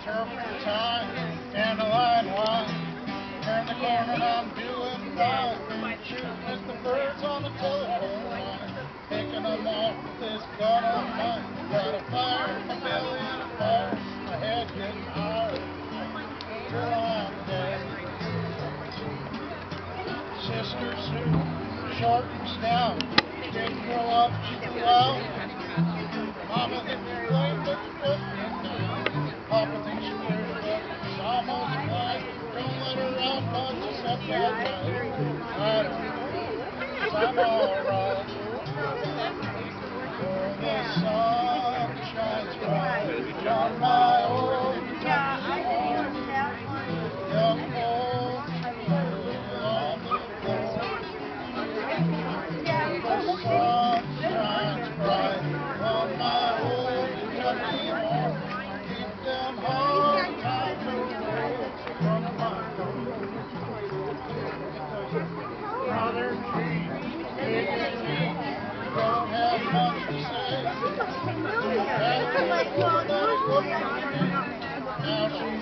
Turtle time, dandelion wine. Turn the corner and I'm doing fine. Shooting at the birds on the telephone line. Picking them off with this gun of mine. Got a fire in my belly and a fire in my head getting higher. Till I'm dead. Sister Sue, short and stout. Didn't grow up too well. Mama hit the flame but put me down. Papa thinks she pretty but she's almost blind. Don't let her out by yourself that night. I don't know, 'cause I'm alright. For the sun shines bright on my old farm. Young folks play on the floor. The sun shines bright on my old Kentucky home. Keep them hard times away from my home. Brother G, big and me, don't have much to say. Had a good woman that is looking for me. Now she's